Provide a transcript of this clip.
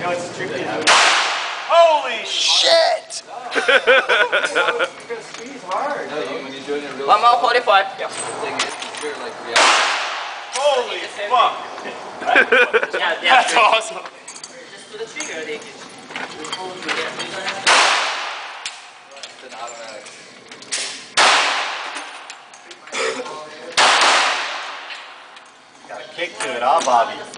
know it's tricky. Holy shit! You're gonna squeeze hard. No, when you're doing it really 1 more 45. Yeah. The thing is, you're like reality. Holy fuck! Yeah, That's awesome. Just for the trigger, they can hold you there. So you don't have to. It's an automatic. Got a kick to it, huh, Bobby?